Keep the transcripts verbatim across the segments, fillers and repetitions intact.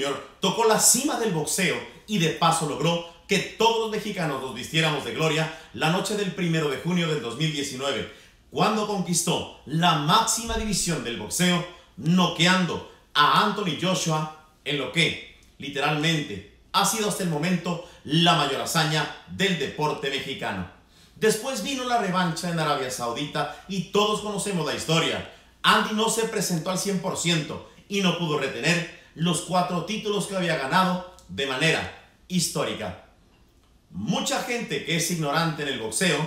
junior tocó la cima del boxeo y de paso logró que todos los mexicanos nos vistiéramos de gloria la noche del primero de junio del dos mil diecinueve, cuando conquistó la máxima división del boxeo, noqueando a Anthony Joshua en lo que, literalmente, ha sido hasta el momento la mayor hazaña del deporte mexicano. Después vino la revancha en Arabia Saudita y todos conocemos la historia. Andy no se presentó al cien por ciento y no pudo retener los cuatro títulos que había ganado de manera histórica. Mucha gente que es ignorante en el boxeo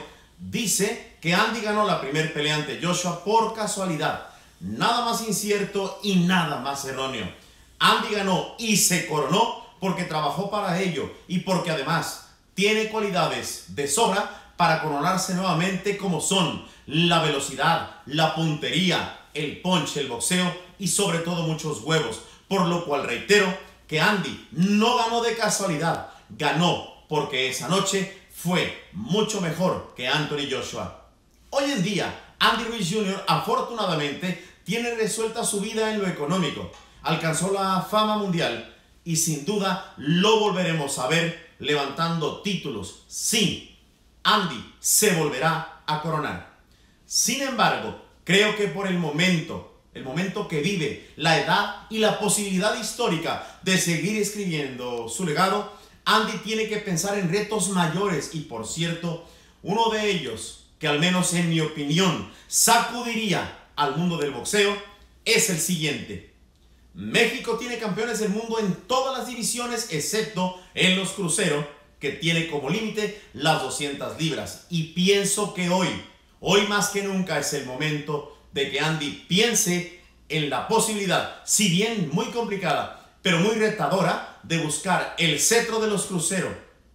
dice que Andy ganó la primera pelea ante Joshua por casualidad. Nada más incierto y nada más erróneo. Andy ganó y se coronó porque trabajó para ello y porque además tiene cualidades de sobra para coronarse nuevamente, como son la velocidad, la puntería, el punch, el boxeo y sobre todo muchos huevos. Por lo cual reitero que Andy no ganó de casualidad, ganó porque esa noche fue mucho mejor que Anthony Joshua. Hoy en día, Andy Ruiz junior afortunadamente tiene resuelta su vida en lo económico. Alcanzó la fama mundial y sin duda lo volveremos a ver levantando títulos. Sí, Andy se volverá a coronar. Sin embargo, creo que por el momento, el momento que vive, la edad y la posibilidad histórica de seguir escribiendo su legado, Andy tiene que pensar en retos mayores y, por cierto, uno de ellos, que al menos en mi opinión sacudiría al mundo del boxeo, es el siguiente. México tiene campeones del mundo en todas las divisiones excepto en los cruceros, que tiene como límite las doscientas libras. Y pienso que hoy, hoy más que nunca es el momento de que Andy piense en la posibilidad, si bien muy complicada, pero muy retadora, de buscar el cetro de los cruceros,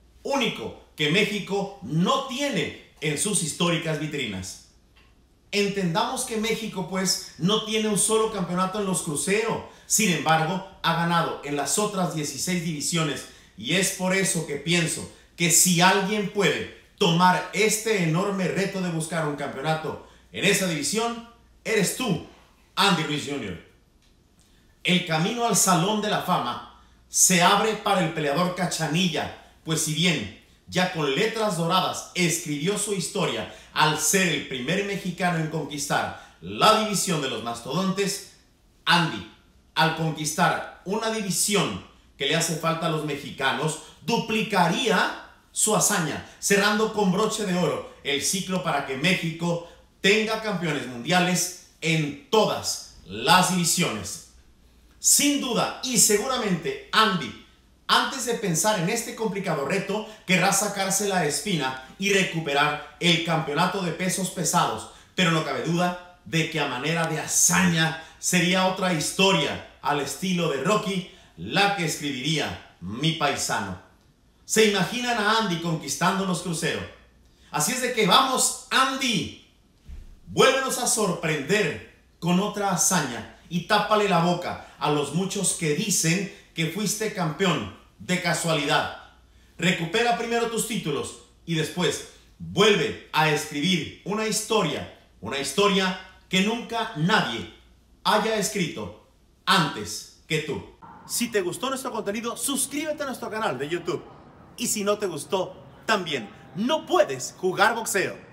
único que México no tiene en sus históricas vitrinas. Entendamos que México pues no tiene un solo campeonato en los cruceros, sin embargo ha ganado en las otras dieciséis divisiones y es por eso que pienso que si alguien puede tomar este enorme reto de buscar un campeonato en esa división, eres tú, Andy Ruiz junior El camino al Salón de la Fama se abre para el peleador Cachanilla, pues si bien ya con letras doradas escribió su historia al ser el primer mexicano en conquistar la división de los mastodontes, Andy, al conquistar una división que le hace falta a los mexicanos, duplicaría su hazaña, cerrando con broche de oro el ciclo para que México tenga campeones mundiales en todas las divisiones. Sin duda y seguramente Andy, antes de pensar en este complicado reto, querrá sacarse la espina y recuperar el campeonato de pesos pesados, pero no cabe duda de que a manera de hazaña sería otra historia al estilo de Rocky, la que escribiría mi paisano. ¿Se imaginan a Andy conquistando los cruceros? Así es de que vamos, Andy, vuélvenos a sorprender con otra hazaña y tápale la boca a los muchos que dicen que fuiste campeón de casualidad. Recupera primero tus títulos y después vuelve a escribir una historia, una historia que nunca nadie haya escrito antes que tú. Si te gustó nuestro contenido, suscríbete a nuestro canal de YouTube. Y si no te gustó, también no puedes jugar boxeo.